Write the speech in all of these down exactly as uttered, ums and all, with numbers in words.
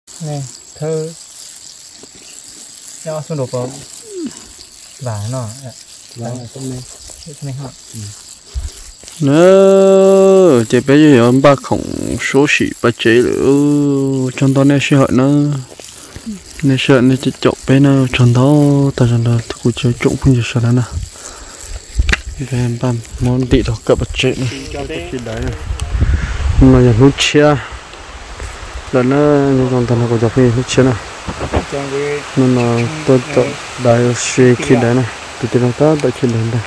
này thơ cho xuống đồ có vả nó vả trong này này họ nữa chế bé gì ông ba khổng số sĩ ba chế nữa trong đó này sẽ hỏi nó này sợ này chỉ chọn bé nào trong đó ta trong đó cũng chơi trộn không được sao nào về em ba món đi đó cả ba chế nữa cái đấy mà giờ nút chia là nó như con thằng nó có chọc nút chia nào nên là tôi chọn đại suy khi đấy này từ từ nó ta đã khi đấy đây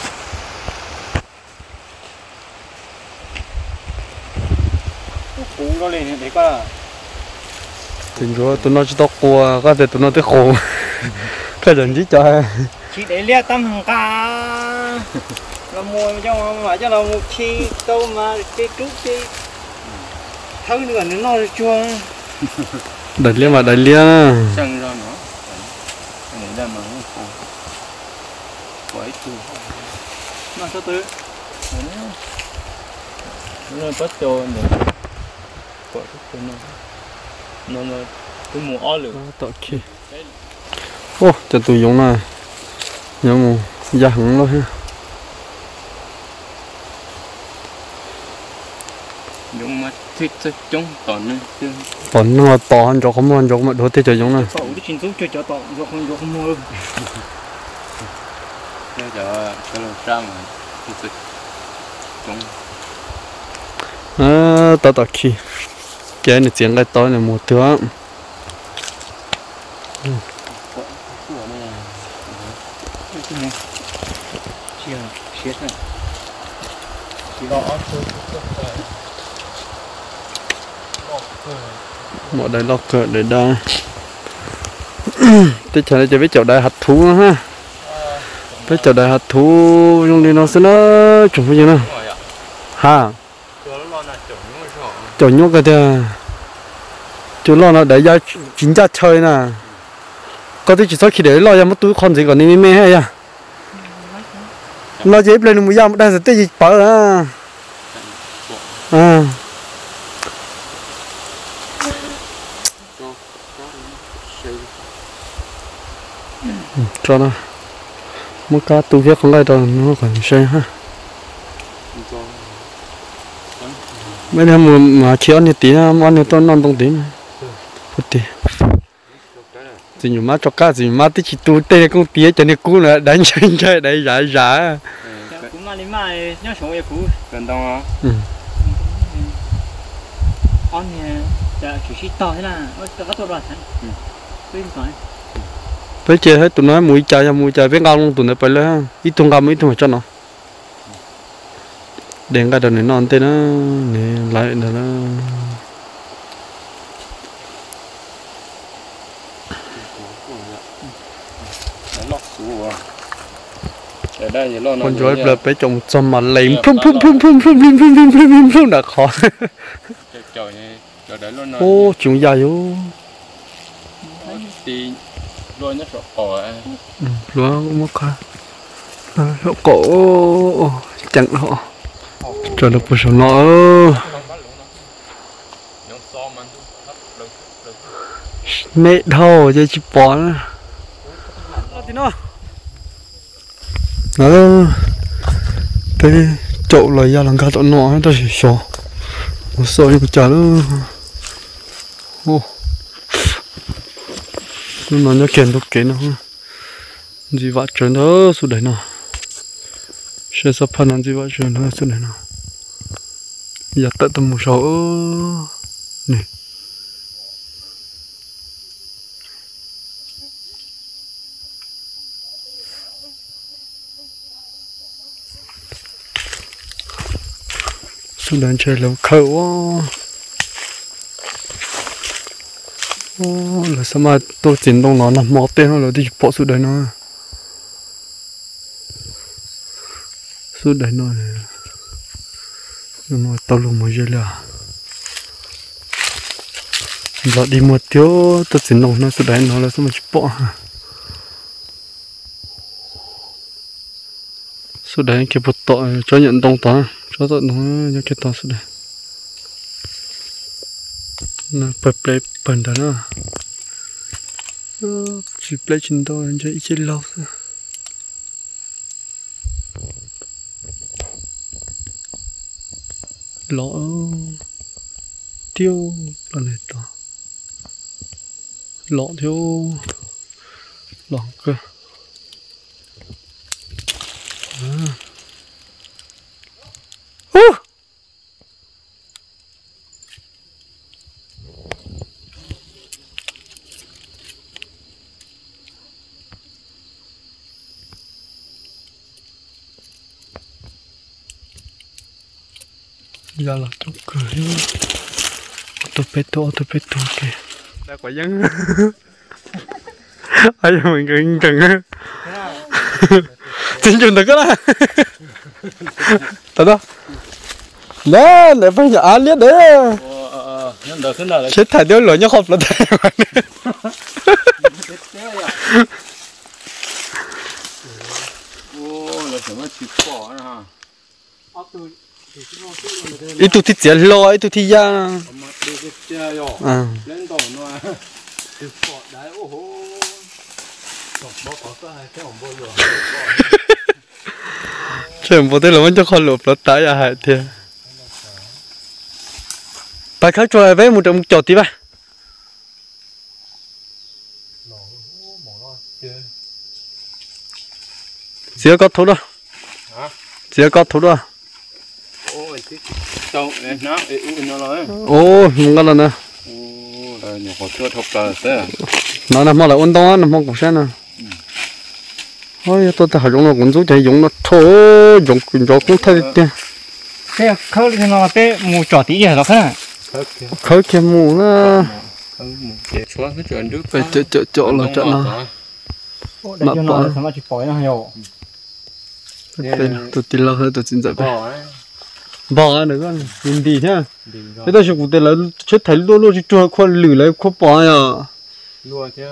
cũng có lên để coi thì rồi tụi nó chỉ tao qua cái thì tụi nó tới khổ cái gì chứ trời chỉ để lia tâm hàng ca là mua cho mà cho là một chi câu mà cái trúc chi thâu nữa nó nói chuông đại lia mà đại lia chẳng ra nữa này là mà quậy chu nó sao tới nó bắt cho nữa quậy chu nó nó nó tôi mua ó lửa tao kia ô cho tụi giống này nhớ mù da hẳn luôn ha dùng mà thích cho chúng tòn nữa chứ tòn nó to hơn cho không hơn cho mà đôi thế cho giống này tàu đi chuyên giúp cho cho tàu cho không cho không mua luôn cho cho cho làm sao mà thích chúng à tao tao kia cái này tiếng cái to này một thứ một đại lọc cỡ để đa tôi chờ đây cho biết chậu đại hạt thú nữa ha biết chậu đại hạt thú trong đây nó sẽ nó trồng cái gì nữa ha chậu nhóc cái kia chỗ lo nó để ra chính ra chơi nè có thể chỉ sau khi để lo ra mất túi con gì còn nên mê hay à lo dễ lên một dao đang sẽ tới gì bỏ à à cho nó một cá tu viết không lại đâu nó còn chơi ha mấy em mà chỉ ăn tí ăn ăn to non tông tí phút tí gì nhiều má cho cá gì má tí chỉ tu tê công tí cho nên cú là đánh chơi chơi đấy giả giả cú mà đi mà nhớ số ấy cú gần đông à ăn nè chả chỉ chỉ to thế là cho các tôi đoạt hả tôi phải với chơi hết tụi nó mũi chài mũi chài với ngon luôn tụi nó phải lên ít tung cam ít tung cho nó đèn cái đầu này non tên nó này lại là nó con chó bẹp bé trồng xong mà lấy phum phum phum phum phum phum phum phum phum phum phum đã khó ô chúng dài ô thì rồi nó sợ cỏ rồi mất cả sợ cổ chẳng họ cho được một số nó mẹ thâu cho chị bón nó cái chậu lời ra làm cá tọt nọ ta chỉ sò một sò như chả nữa ô nhưng mà nó kèn được kén nó gì vậy chuyện đó số đấy nào sẽ sắp phân ăn gì vậy chuyện đó số đấy nào giờ tận tầm một số này số đấy chơi lâu khâu quá ô là sao mà tôi chuyển động nó nằm mò tên nó là đi bỏ số đấy nó số đấy nó nó tao luôn một giờ là giờ đi một tiêu tôi chuyển động nó số đấy nó là sao mà chụp bỏ số đấy cái bột tỏi cho nhận động tỏi cho tỏi nó như cái tỏi số đấy nó bật play bẩn đó nó chỉ play trên đó anh chơi ít lâu thôi lọ tiêu là này to lọ tiêu lọ cơ à. Uh! Giờ là tôi cười tôi biết tôi tôi biết tôi kì đã quả dân ai cho mình cần cần á tin chuẩn được đó thật đó lên để phải giả liếc đấy chết thải đứa lửa nhá khóc là thế ít tu thịt dẻo lo ít tu thịt da à chuyện bộ thế là vẫn cho con lụp nó tái à hại thiệt bài khác cho với một trong trò tí ba xíu có thú đó xíu có thú đó ô ngon lắm nè nó nằm mà lại ôn to nằm không có sao nè ôi tôi ta dùng nó cũng giúp chạy dùng nó thôi dùng dùng cũng thay tiền cái khâu thì nó cái mù trò tí gì đó khác khâu kia mù nó phải chỗ chỗ chỗ là chỗ nó mà bỏ nó chỉ bỏ nó nhiều tôi tin lâu hơn tôi xin dạy bỏ nữa con nhìn đi nhá cái đó chúng tôi là chết thấy luôn luôn chỉ cho con lử lấy con bỏ à luôn chứ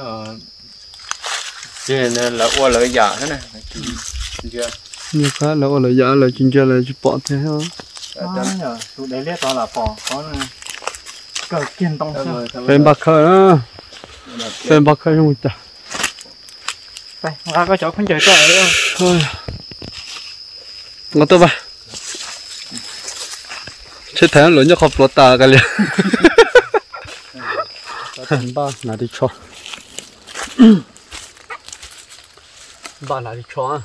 thế nên là qua lợi giả thế này như cá là lợi giả là chính ra là chỉ bỏ thế thôi tụi đấy liếc to là bỏ có cờ kiên tông sao phèn bạc khơi á phèn bạc khơi không chả đây ra có chỗ không chơi cờ nữa thôi ngon tôi ba chết thấy lớn nhất khóc lót ta cái liền ba là đi cho ba là đi cho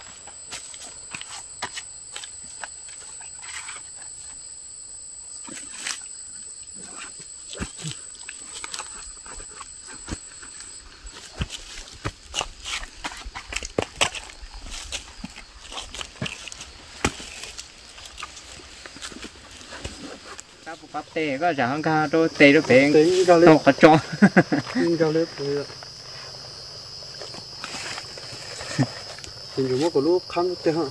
bắp tê có chẳng ca đôi tê đôi bèn to khó cho mình dùng một cái lúc khăn thế hả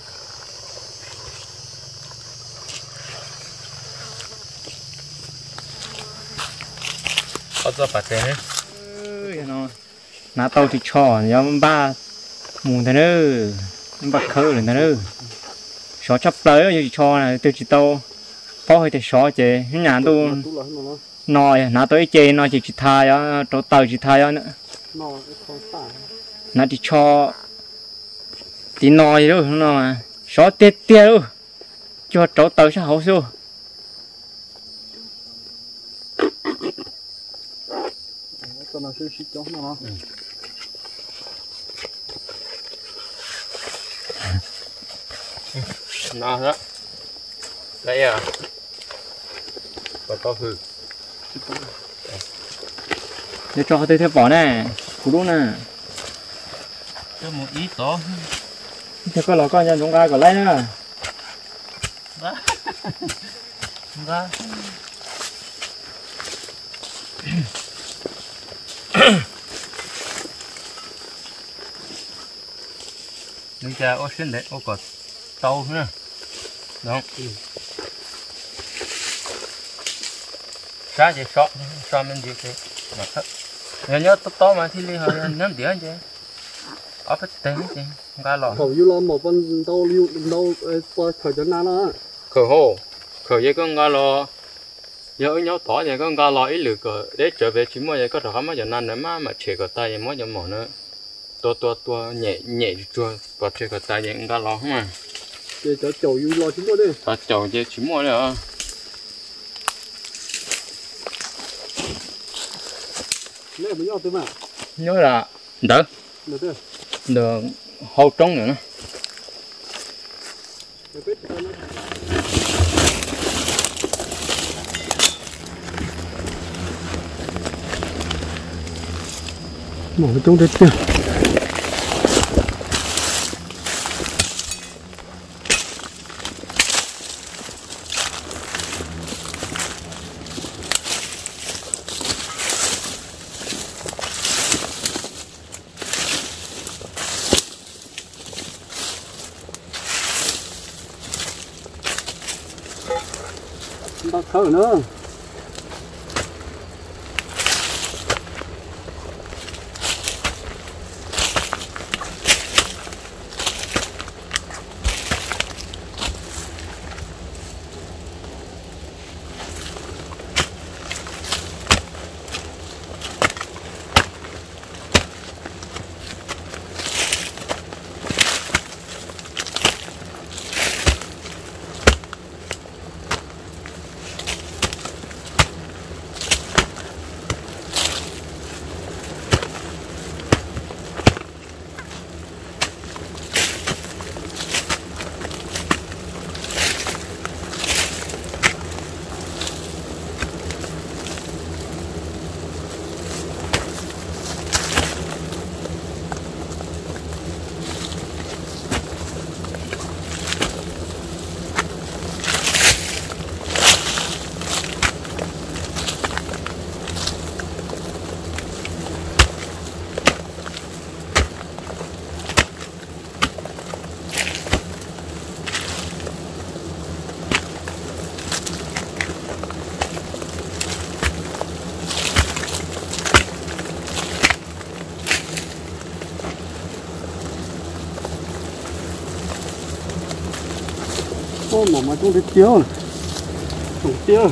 có cho phải thế nó ná tàu thì cho nhóm ba mùng thế nữa bạc khơi rồi thế nữa xó chấp tới như cho này tôi chỉ tàu phó hơi thì xó chế nhà tôi nồi ná tới chế nó chỉ chỉ thay á chỗ tàu chỉ thay á nữa nó chỉ cho tí nồi đâu nó mà xó tê tê đâu cho chỗ tàu sao hậu xưa nó sẽ xịt cho nó nó đó đây à và có hư để cho tôi thêm bỏ nè cú đúng nè cho một ít đó thế có lò con nhân chúng ta còn lấy nữa đó đó bây giờ ô xin đấy ô cột tàu nữa đó ra chỉ shop shop mình gì thế mà thật nhớ nhớ to to mà thì li hơi ném đĩa chứ ở cái tên chứ không có lọ khẩu yêu lo một con đâu lưu đâu qua khởi cho nó đó khởi hồ khởi với con ngà lò giờ nhau tỏ thì con gà lòi lử cỡ để trở về chỉ mua giờ có thằng mà giờ năn nữa mà mà chơi cỡ tay mua giờ mỏ nữa tua tua tua nhẹ nhẹ chua và chơi cỡ tay giờ gà lò không à để cho chầu yêu lo chúng tôi đi ta chầu giờ chỉ mua nữa lấy mấy nhau tới mà nhớ là đỡ được chưa được hậu trống nữa mỏ trong đây kia bắt thở nữa ô mỏ mà trong đây tiêu không tiêu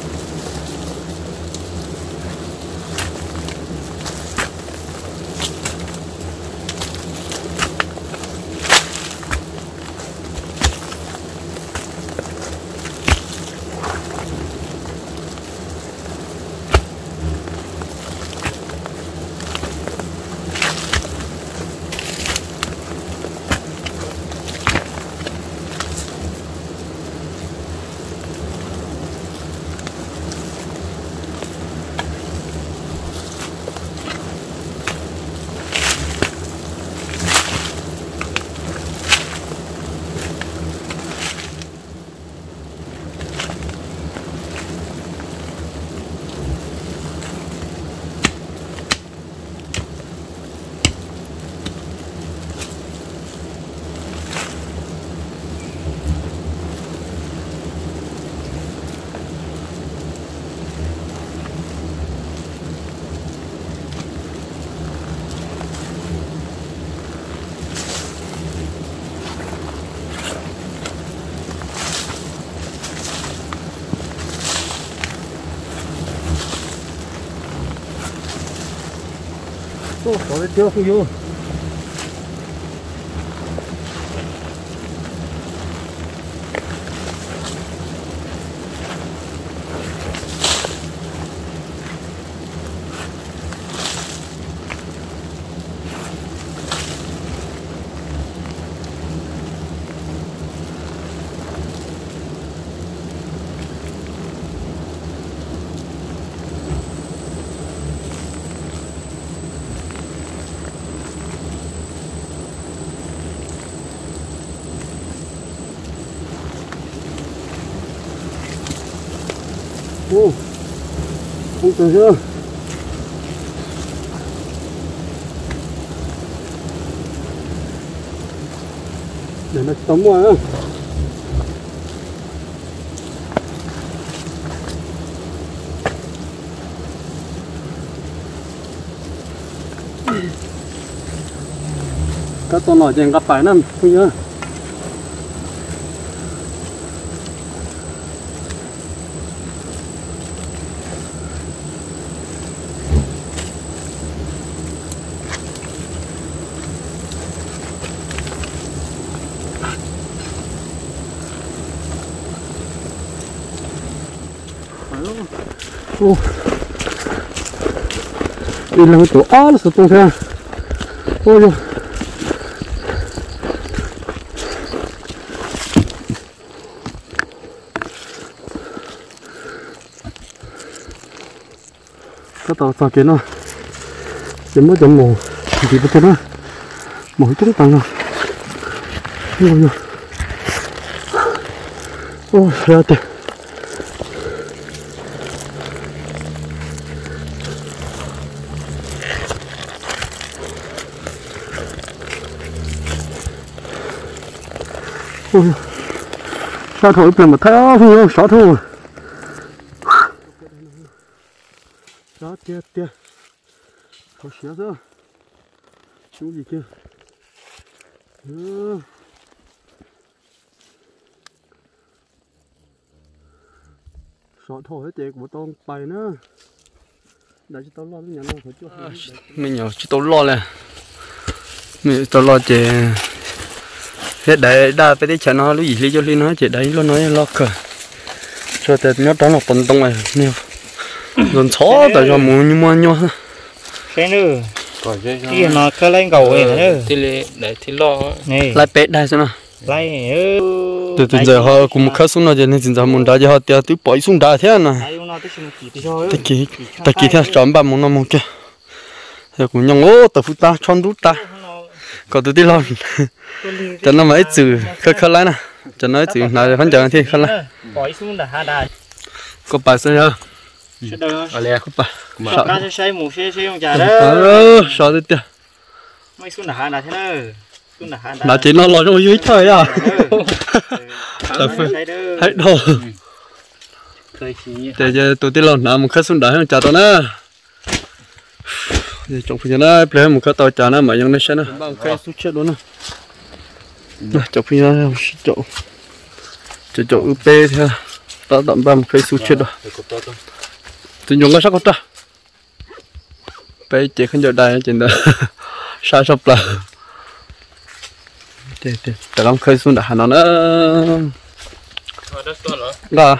ô có cái tiêu không vô ô không từ chưa để nó tống ngoài á các con nổi chèn gặp phải nè không nhớ ô đi làm tổ á là tổ thế ôi rồi cái tàu sao kia nó chỉ mới chậm mồ thì bắt nó mồ chúng tăng rồi ôi rồi ôi ra tiền ôi sao thôi phải mà thấy không sao thôi đó tia tia có xé ra chú gì kia ừ. Sợ thôi hết của tao bay nữa để cho tao lo cái nhà nó phải chưa mình nhỏ cho tao lo nè mình tao lo chè hết đấy đa phải đi chợ nó lúc gì lý cho lý nó chỉ đấy lo nói lo cơ cho tao nhớ đó là phần tông này nhiều rồi chó tại sao muốn như mua nhau cái nữa cái nó cứ lên cầu vậy nữa thì để thì lo này lại bé đây xem nào lại từ từ giờ họ cũng khá xuống rồi nên giờ muốn đá cho họ tiêu tứ bỏi xuống đá thế này tất kỳ tất kỳ thế chọn ba món năm món kia giờ cũng nhung ô từ phút ta chọn đút ta còn từ tí lo cho nó mấy chữ khơi khơi lại nè cho nó chữ này phân chờ thì khơi lại bỏi xuống là hai đài có bài sao nhá ở lẹ có bài sợ ra xây một xe xe không trả đó sợ đi tiêu mấy xuống là hai đài thế nữa xuống là hai đài là chỉ nó lo trong dưới thôi à hết đâu để giờ tụi tí lo nằm một khát xuống đá không trả tao nè giờ trong phía nó plei một khát tao trả nó màยังnó sẽ nó bằng cái số chết luôn nè trong phía nó chỗ chỗ chỗ u pê theo tao tạm ba một cái số chết rồi tôi dùng cái sắc có ta bé chỉ không giờ đây trên đó sao sập là để để để làm khơi xuống đã nó nữa là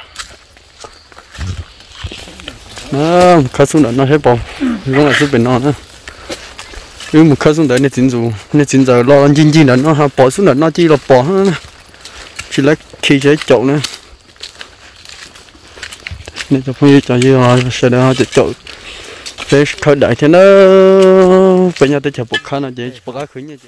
nó khơi xuống đã nó hết bông không là sức bền non nữa nếu một khơi xuống đấy nên chín dù nên chín giờ lo chín chín là nó bỏ xuống là nó chỉ là bỏ nữa chỉ lấy khi chế chậu nữa nên cho phong cho gì họ sẽ để họ chế chậu để khơi đại thế nó bây giờ tôi chụp một khăn là gì một cái khởi như vậy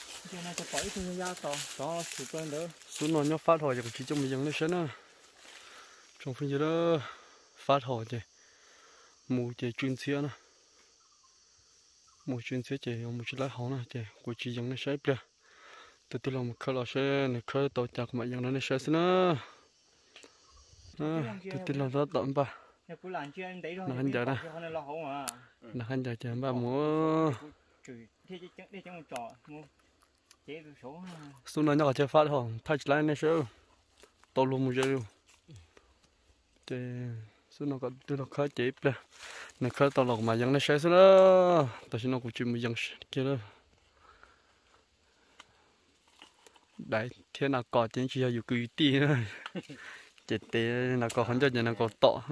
xuống nó nhớ phát hồi chỉ trong mình nó sẽ nó trong phong đó phát hồi chứ mù chỉ chuyên xe nó mù chuyên xe chỉ mù chỉ lấy hỏng này chỉ của chỉ giống nó sẽ bia từ từ làm một khơi là sẽ này khơi tàu chặt mà giống nó sẽ nó từ từ làm rất tận ba nó hành giờ đó nó hành giờ chờ ba múa xuống nó nhỏ chơi phát hỏng thay lại này sao tàu luôn một giờ luôn thì xuống nó có từ nó khơi chép là nó khơi tàu lọc mà giống nó sẽ xuống đó tao xin nó cũng chịu một giống kia đó đấy thế nào có trên chỉ là cứ tí nữa chết té là có không cho nhà nó có tọ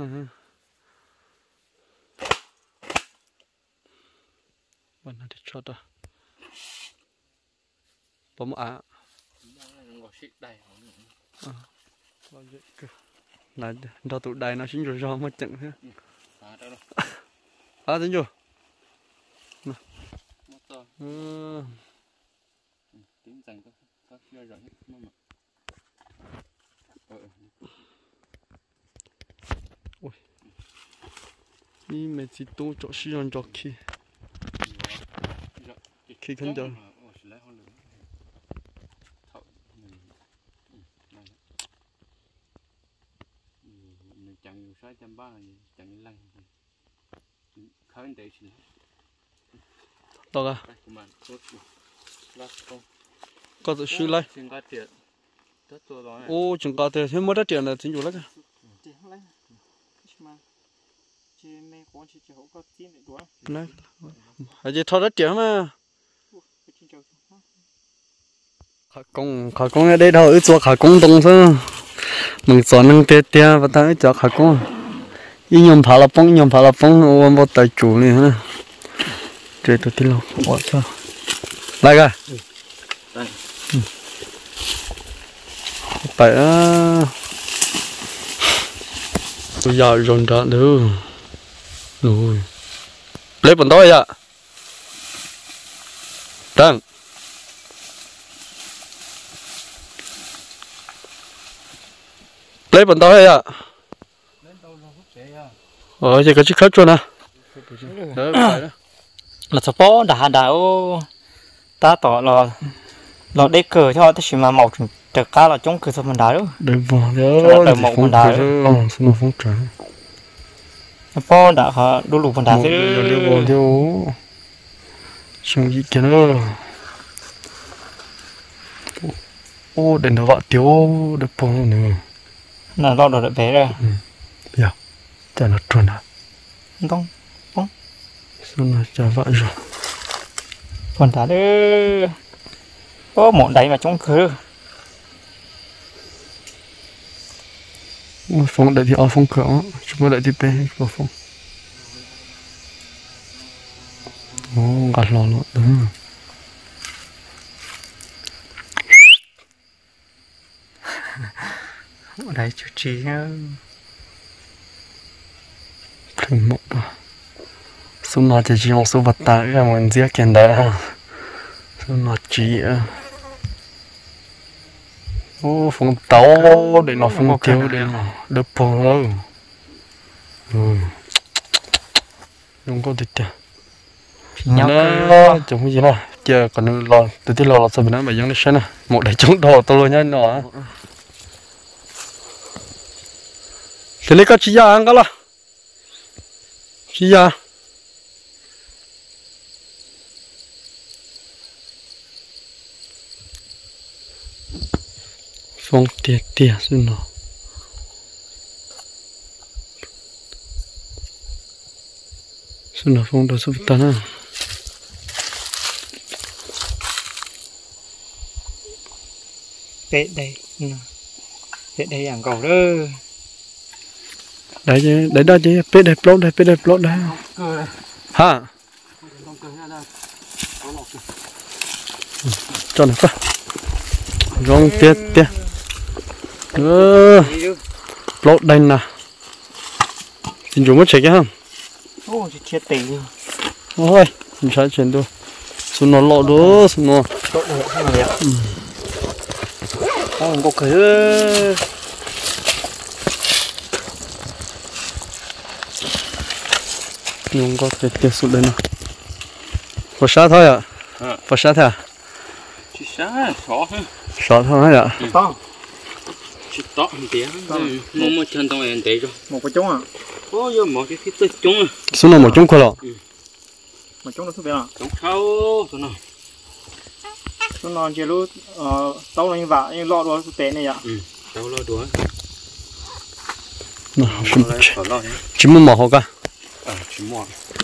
bạn nó đi chót à bấm á là đó tụ đài nó xin rồi do mất trận thế à tính chưa tiếng dành có có chưa rõ hết mà ôi đi mẹ chỉ tu cho sử dụng cho khi khi khẩn chờ chẳng nhiều sai trăm ba chẳng lăng khá vấn đề gì to à có tự sư lấy ô chúng ta thì thêm một đất tiền là chính chủ lấy cả này hay gì thao đất tiền mà khả công khả công ở đây đâu cho khả công đông thôi mình chọn năng tê tê và ta cho khả công y nhom phá là bông nhom phá là bông ôm một tay chủ này ha chơi tôi tin lâu bỏ sao lại cả phải á tôi giờ rộn rộn nữa rồi lấy bàn tay ạ đang lấy bàn tay ạ ờ chỉ có chiếc khát cho nè là số bó đã đã ta tỏ là là đế cờ cho tất mà màu trực cá là chống cờ số mình đá đó để vào đó để một mình đá đó xong phong trào bó đã họ đu lục mình đá chứ để vào đó xong gì kia nữa ô để nó vợ tiêu để bỏ nữa là lo đồ để bé rồi dạ chả nó tròn à không xong rồi chả vợ rồi còn đá đấy có một đáy mà chống cờ phong đại thì ở phong cửa chúng ta đại thì bé vào phong ô gạt lò lọ đúng ở đây chú trí thành mộng à số nó chỉ chỉ một số vật tài cái mình giết kiện đấy số nó chỉ ô phong tàu để nó phong tiêu để nó đập phong đâu ừ không có thịt nhau nó chống cái gì nào chờ còn lo từ từ lo là sao bên đó mà giống như thế này một đại chống đồ tôi luôn nhá nó thế lấy cái chi ra ăn cái là chi ra phong tiệt tiệt xin nó xin nó phong đồ số tán à tệ đây tệ đây ăn cầu đó đấy chứ đấy đó chứ biết đẹp lót đây biết đẹp lót đây hả cho nó qua rong tiệt tiệt ơ lót đây nè xin chúng mất chạy cái không ô chết tệ ôi mình sai chuyện đâu xuống nó lọt đó xuống nó không có cửa không có tiệt tiệt xuống đây nè có sát thôi à có sát thôi à chỉ sát sọ ha sát thôi à to chỉ to một tí một một chân tông em để cho một cái trống à có vô một cái thiết tích trống à xuống nó một trống khoai lọ một trống là số nào trống khâu số nào số nào chỉ lúc tao là như vậy như lọ đó số tệ này ạ tao lo đùa nó không chỉ muốn mỏ hộp à à chỉ mua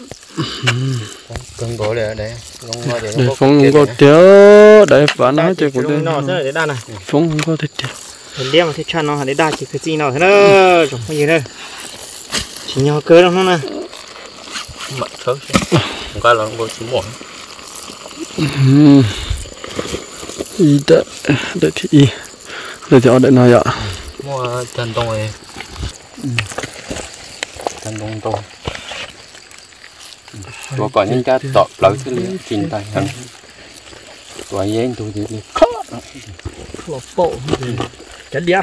cân gỗ để để để phong có téo để bán nó chơi của đây nó sẽ để đa này phong không có thịt téo mình đem thì chăn nó để đa chỉ cái gì nào thế đó không có gì đâu chỉ nhau cơ đâu nó nè mặt sớm không có là không chỉ mua ý đã để thì để thì ở đây nào vậy mua chân tông này chân tông tông tôi có những cái tọt lỡ cái trình tay hơn tôi dán tôi thì khó lột bộ chả đĩa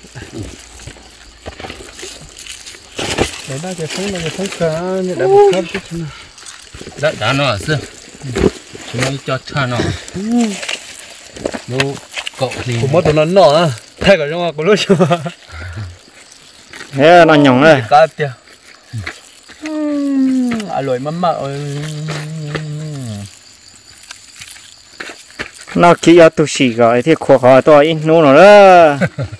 để ba cái phun là cái phun cá như đã một khắp chứ đã đã nó à xưa chúng mới cho cha nó nó cậu thì cũng mất tụi nó nọ á thay cả trong có lúc chưa thế nó nhỏng đây cá tiêu à lội mắm mặn ơi nó chỉ ở tu sĩ gọi thì khó hỏi tôi in nô nó đó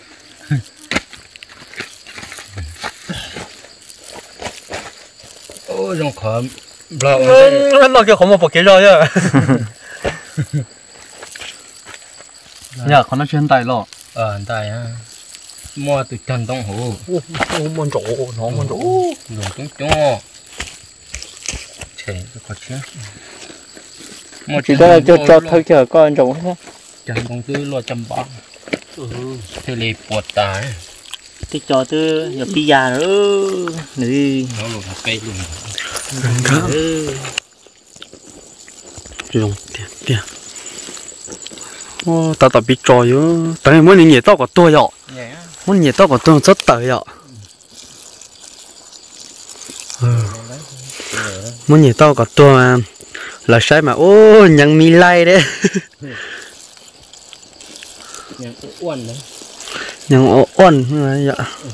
ôi trong khó bao nó kia không một bộ kia rồi chứ nhà con nó chuyên tài lọ ờ tài ha mua từ trần đông hồ ô mòn chỗ nó mòn chỗ rồi chúng cho chè có chứ mua chỉ có là cho cho thôi chờ con trồng thế trần công tư lo chăm bón thế là bột tái thì cho từ giờ pizza nữa nữ nó luôn cây luôn cá dùng tiền tiền ô tao tao bị trôi á tao này muốn nhiệt tao có tôi vậy muốn nhiệt tao có tôi rất tệ vậy muốn nhiệt tao có tôi mà là sai mà ô nhằng mi lai đấy nhằng uốn đấy nhằng uốn vậy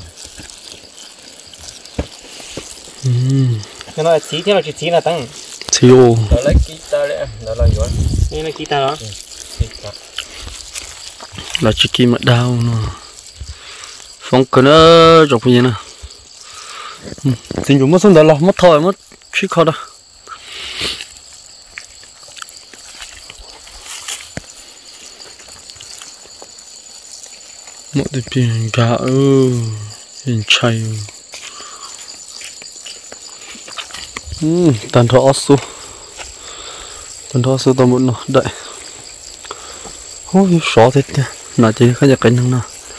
cái nó chỉ thế mà chỉ chỉ là tăng chiều đó là guitar đấy đó là gì đây là guitar đó là chỉ kim mà đau nó phong cần nữa chụp như nào tình chúng mất xong đó là mất thôi mất chỉ khó đó một cái biển cá ư hình chay ừm tàn thọ su tàn thọ su tao muốn nó đậy ôi xóa thế nha nó chỉ có cái năng nào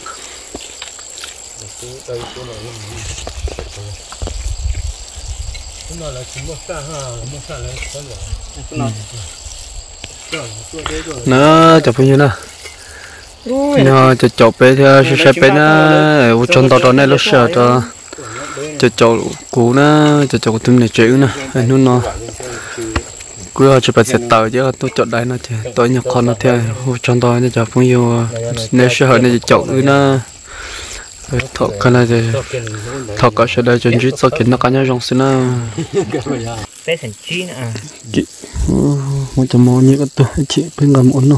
nó chụp như nào nó chụp chụp bé theo sẽ bé nó chân tao này nó sợ cho chụp chụp cũ nó chụp chụp tụi này chịu nè anh nó cứ chụp bài sẽ tờ chứ tôi chọn đây nó thì tôi nhập con nó theo chân tôi nó chụp cũng nhiều nếu sẽ hỏi này chụp nó thọ cái này thì thọ cái sẽ đây chân chít sau khi nó cá nhau trong xin nó bé thành chi nữa muốn cho mò như cái tôi chị bên ngầm ổn nó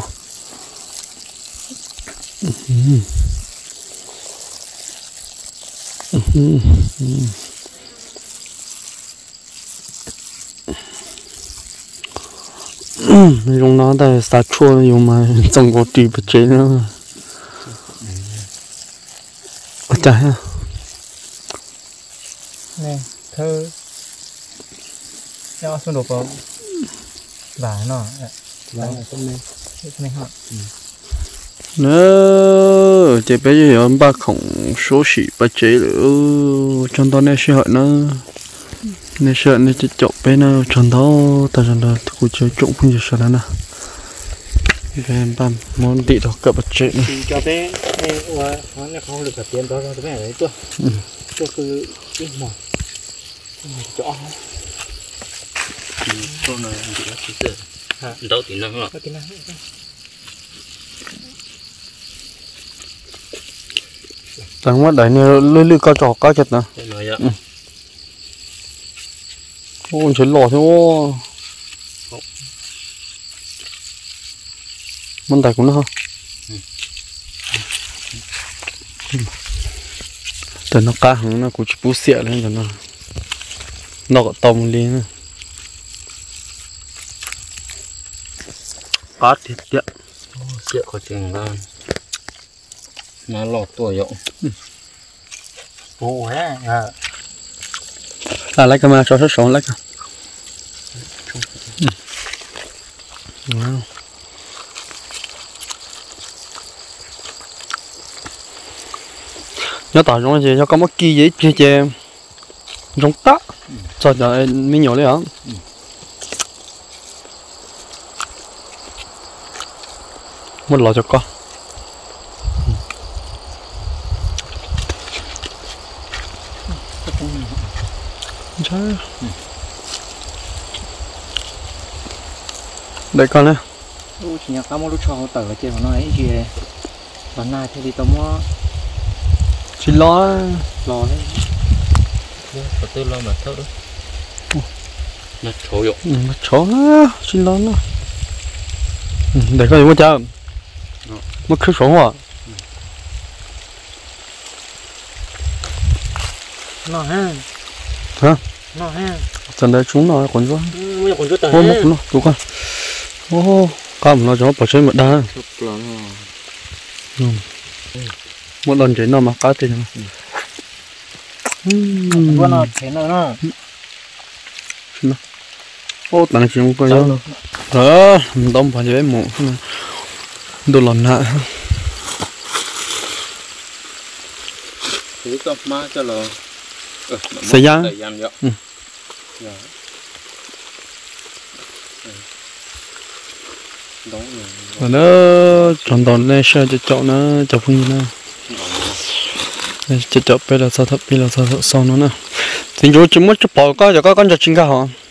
dùng nó tại sao chua dùng mà trong có tùy bật chế nữa ở trái ha nè thơ cho xuống đồ có vả nó vả không nên không nên họ nữa chế bé gì ở ba khổng số sĩ bật chế nữa trong đó này sẽ hỏi nó nên sợ nên chỉ chọn bé nào trong đó ta rằng là tôi chơi trộn không được sợ nào về băm món đi đó cả bật chế nữa cho bé và nó là không được cả tiền đó cho bé đấy tôi cho cứ ít mỏ cho con này chỉ là chỉ sợ đâu thì nó ngọt chẳng mất đấy này lưỡi lưỡi cao trò cao chật nè ôi chơi lò thế ô món đại cũng nó không cho nó cá hứng nó cũng chỉ bút xịa lên cho nó nó có tông lên cá thịt tiện xịa có chừng ra nó lọt tuổi rộng ồ ha à lấy camera cho rất sống lấy cả nhớ tao trong gì cho có mất kia gì chơi chơi trong tắc cho cho mình nhỏ đấy hả một lọ cho con Trời. Đây con này. Ủa chỉ nhà có một lúc cho tờ chơi của nó ấy gì bán này thì tao mua chỉ lo lò đấy có tư lo mà thâu đó nó chối dụng ừ, nó chó chỉ lo nó để coi mua chợ mất khứ số à nó ha hả nó ha chân đây chúng nó còn rối bây còn rối tờ ô mất nó tụi con ô con nó cho bỏ chơi một đá chụp lắm ừ. một lần chỉ nó mà cá thì bữa nào thế nào nó ô tặng chuyện coi đó đó đông phải với một đồ lần nè thứ cấp má cho là xây giang rồi nó tròn tròn lên xe cho chọn nó chọc như nào cho chọc bây giờ sao thấp bây giờ sao sau nó nè thì chú chỉ muốn chụp bỏ có cho có con cho chính cả họ